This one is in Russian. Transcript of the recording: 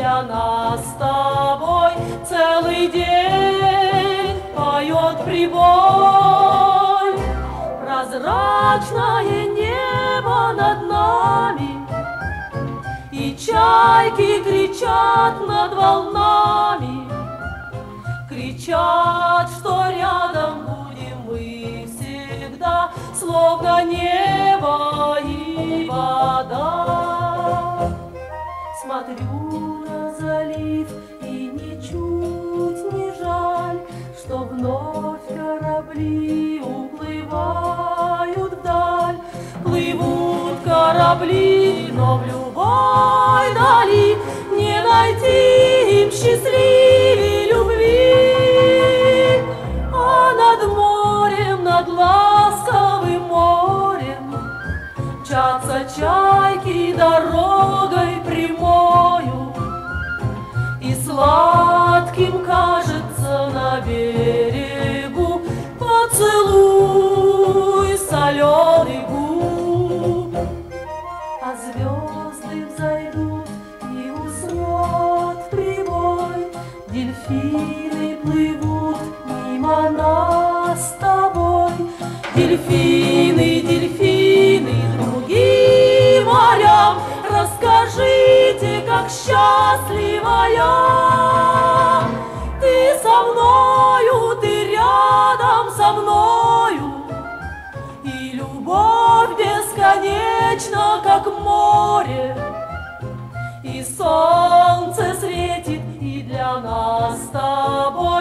для нас с тобой целый день поет прибой. Прозрачное небо над нами, и чайки кричат над волнами, кричат, что рядом будем мы всегда, словно небо и вода. Смотрю на залив, и ничуть не жаль, что вновь корабли уплывают вдаль. Плывут корабли, но в любой дали не найти им счастливей любви. А над морем, над ласковым морем мчатся чайки дорогой прямою, и сладким кажется на берегу поцелуй соленый губ. А звезды взойдут и уснет прибой, дельфины плывут мимо нас с тобой. Дельфины, дельфины, другим морям, расскажите, как счастлива я. Ты со мною, ты рядом со мною, и любовь бесконечна, как море, и солнце светит и для нас с тобой.